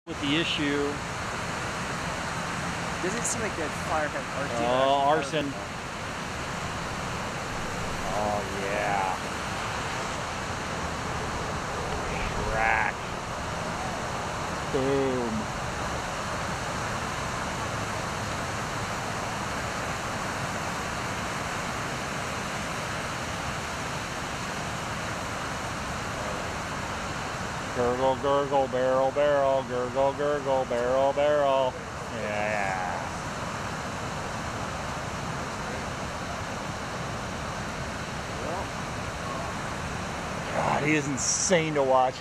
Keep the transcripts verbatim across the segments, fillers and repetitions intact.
with the issue. Doesn't seem like that fire had arson. Oh, arson. Oh, yeah. Crack. Boom. Gurgle, gurgle, barrel, barrel, gurgle, gurgle, barrel, barrel. Yeah. God, he is insane to watch.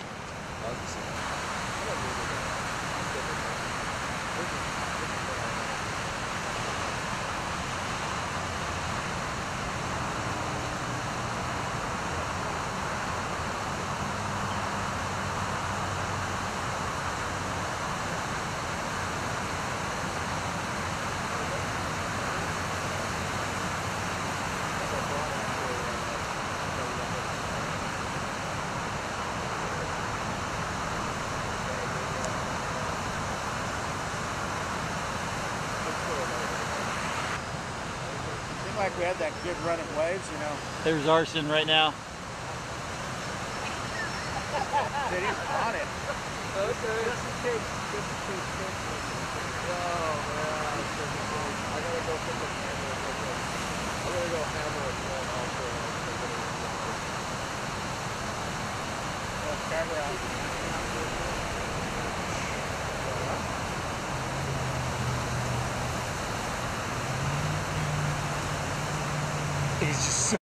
Like we had that good run of waves, you know. There's arson right now. Dude, he's on it. Okay. Just in case, just in case. Oh, man. I gotta go put the camera in. I'm gonna go hammer it one also. Oh, camera out. He's just so